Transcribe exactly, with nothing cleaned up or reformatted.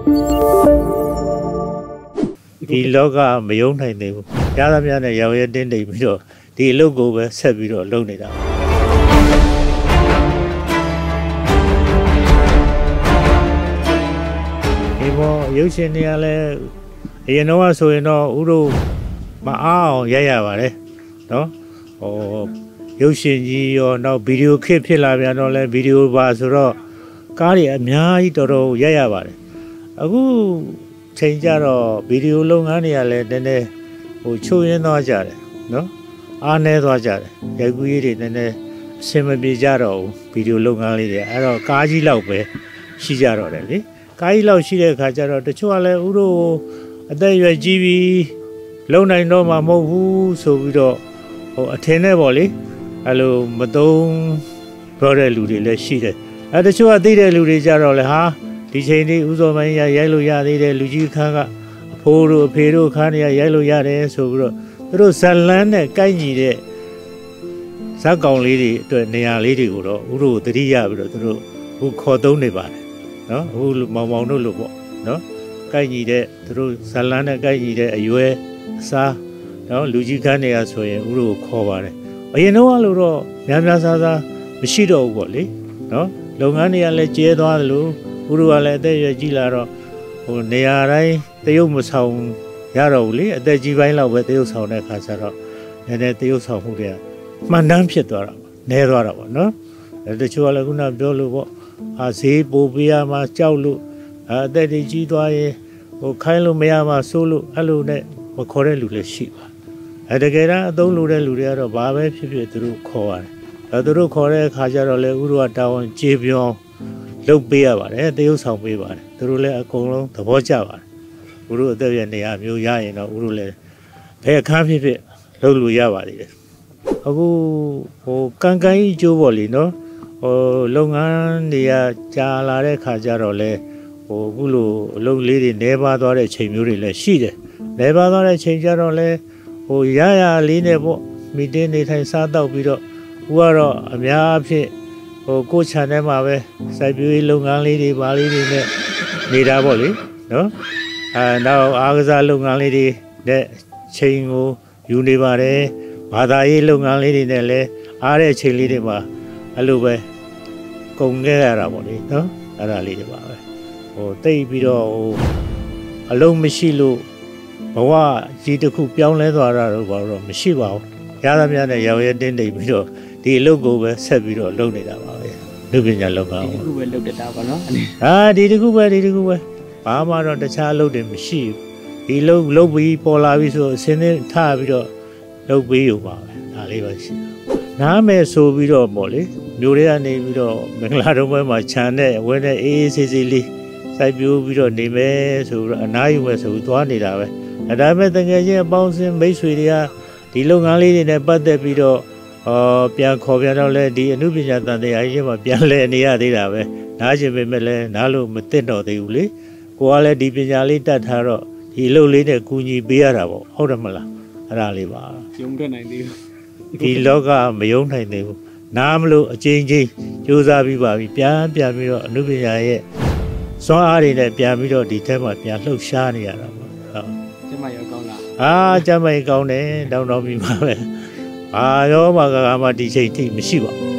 ဒီလောကမယုံနိုင်သေးဘူးရသမျှနဲ့ရောင်ရဲတင်းတိမ်ပြီးတော့ဒီအလုပ်ကိုပဲဆက်ပြီးတော့လုပ်နေတာဒီဘောရုပ်ရှင်တွေကလည်းအရင်တော့ဆိုရင်တော့ဥတို့မအားအောင်ရိုက်ရပါတယ်နော်ဟိုရုပ်ရှင်ကြီးရောနောက်ဗီဒီယိုခစ်ဖြစ်လာပြန်တော့လဲဗီဒီယိုပါဆိုတော့ကားတွေအများကြီးတော်တော်ရိုက်ရပါတယ်အခုချိန်ကြတော့ဗီဒီယိုလုပ်ငန်းတွေကလည်းနည်းနည်းဟိုချိုးရင်းသွားကြတယ်နော်အားနည်းသွားကြတယ်ရိုက်ကူးရေးတွေနည်းနည်းအဆင်မပြေကြတော့ဘူးဗီဒီယိုလုပ်ငန်းလေးတွေအဲ့တော့ကားကြီးလောက်ပဲရှိကြတော့တယ်လေကားကြီးလောက်ရှိတဲ့အခါကျတော့တချို့ကလည်းဥတို့အသက်အရွယ်ကြီးပြီးလုံနိုင်တော့မှမဟုတ်ဘူးဆိုပြီးတော့ဟိုအထင်နဲ့ပေါ့လေအဲ့လိုမသုံးပြောတဲ့လူတွေလည်းရှိတယ်အဲ့တချို့ကသိတဲ့လူတွေကြတော့လေဟာဒီချိန်လေးဥစောပိုင်းရရိုက်လို့ရသေးတယ်လူကြီးခန်းကအဖိုးတို့အဖေတို့ခန်းတွေကရိုက်လို့ရတယ်ဆိုပြီးတော့သူတို့ဇလန်းနဲ့ကိုက်ညီတဲ့ဇက်ကောင်လေးတွေအတွက်နေရာလေးတွေကိုတော့ဥတို့သတိရပြီးတော့သူတို့ဟိုခေါ်သုံးနေပါတယ်နော်ဟိုမောင်မောင်တို့လို့ပေါ့နော်ကိုက်ညီတဲ့သူတို့ဇလန်းနဲ့ကိုက်ညီတဲ့အရွယ်အစားနော်လူကြီးခန်းတွေကဆိုရင်ဥတို့ခေါ်ပါတယ်အရင်တော့လို့တော့များများစားစားမရှိတော့ဘူးပေါ့လေနော်လုပ်ငန်းတွေကလည်းကျဲသွားတယ်လို့ဥတို့ကလည်းအသက်အရွယ်ကြီးလာတော့ဟိုနေရာတိုင်းတရုတ်မဆောင်ရတော့ဘူးလေအသက်ကြီးပိုင်းလောက်ပဲတရုတ်ဆောင်တဲ့ခါကျတော့နည်းနည်းတရုတ်ဆောင်မှုတွေကမှန်တမ်းဖြစ်သွားတာပေါ့နည်းသွားတာပေါ့နော်အဲတချို့ကလည်းခုနပြောလို့ပေါ့အာဈေးပိုပေးရမှာကြောက်လို့အသက်တွေကြီးသွားရင်ဟိုခိုင်းလို့မရမှာစိုးလို့အဲ့လိုနဲ့မခေါ်တဲ့လူလည်းရှိပါအဲတကယ်တော့အသုံးလိုတဲ့လူတွေကတော့ဘာပဲဖြစ်ဖြစ်သူတို့ခေါ်ရတယ်အဲသူတို့ခေါ်တဲ့အခါကျတော့လေဥတို့ကတာဝန်ကြေပြောင်းလုပ်ပေးရပါတယ်တရုတ်ဆောင်ပေးပါတယ်သူတို့လည်းအကုန်လုံးသဘောကျပါတယ်ဥတို့အသက်ရဲ့နေရာမျိုးရရင်တော့ဥတို့လည်းဘယ်အခါဖြစ်ဖြစ်လုပ်လို့ရပါသေးတယ်အခုဟိုကန်ကန်ကြီးကျိုးပေါ့လीနော်ဟိုလုပ်ငန်းတွေကကြာလာတဲ့ခါကျတော့လေဟိုအခုလိုအလုပ်လေးတွေနေပါသွားတဲ့ချိန်မျိုးတွေလည်းရှိတယ်နေပါသွားတဲ့ချိန်ကျတော့လေဟိုရရလေးနဲ့ပေါ့မီတင်းနေထိုင်စားတော့ပြီးတော့ဥကတော့အများအဖြစ်ဟိုကိုချန်ထဲမှာပဲစိုက်ပျိုးရေးလုပ်ငန်းလေးတွေပါလေးတွေနဲ့နေတာပေါ့လေနော်အဲနောက်အားကစားလုပ်ငန်းလေးတွေနဲ့ချိန်ကိုယူနေပါတယ်ဘာသာရေးလုပ်ငန်းလေးတွေနဲ့လည်းအားတဲ့ချိန်လေးတွေမှာအဲ့လိုပဲကုန်ခဲ့ရတာပေါ့လေနော်အဲ့ဒါလေးတွေပါပဲဟိုတိတ်ပြီးတော့ဟိုအလုံးမရှိလို့ဘဝကြီးတစ်ခုပြောင်းလဲသွားတာတော့ဘာလို့မရှိပါဘူးရသမျှနဲ့ရောင်ရဲတင်းတိမ်ပြီးတော့ဒီအလုပ်ကိုပဲဆက်ပြီးတော့လုပ်နေတာပါပဲလူပညာလုပ်ပါဦးဒီတစ်ခုပဲလုပ်တတ်တာပါနော်ဟာဒီတစ်ခုပဲဒီတစ်ခုပဲဘာမှတော့တခြားအလုပ်တွေမရှိဘူးဒီလုပ်လုပ်ပြီးပေါ်လာပြီးဆိုအစင်းင်းထားပြီးတော့လုပ်ပြီးอยู่ပါပဲဒါလေးပဲရှိနားမယ်ဆိုပြီးတော့ပေါ့လေမျိုးတွေကနေပြီးတော့မင်္ဂလာတုံးပွဲမှာခြံနဲ့ဝင်းနဲ့အေးအေးဆေးဆေးလေးစိုက်ပျိုးပြီးတော့နေမယ်ဆိုပြီးတော့အနားယူမယ်ဆိုပြီးသွားနေတာပဲအဲဒါပေမဲ့တကယ်ချင်းအပေါင်းအစင်းမိတ်ဆွေတွေကဒီလုပ်ငန်းလေးတွေနဲ့ပတ်သက်ပြီးတော့အော်ပြန်ခေါ်ပြန်တော့လဲဒီအမှုပညာတန်တရားကြီးမှာပြန်လဲနေရသေးတာပဲနားရှင်ပေမဲ့လဲနားလို့မသိတော့သေးဘူးလေကိုကလည်းဒီပညာလေးတတ်ထားတော့ဒီအလုပ်လေးနဲ့ကူညီပေးရတာပေါ့ဟုတ်တယ်မလားအဲ့ဒါလေးပါယုံထွက်နိုင်သေးဘူးဒီလောကမယုံနိုင်သေးဘူးနားမလို့အချင်းချင်းကြိုးစားပြီးပါပြီပြန်ပြန်ပြီးတော့အမှုပညာရဲ့စွမ်းအားတွေနဲ့ပြန်ပြီးတော့ဒီထဲမှာပြန်လှုပ်ရှားနေရတာပေါ့ဟုတ်ကျမရောကောင်းလားအာကျမရောကောင်းတယ်တောင်းတောင်းပြီးပါပဲအာရောမှာကမှဒီချိန်ထိမရှိပါဘူး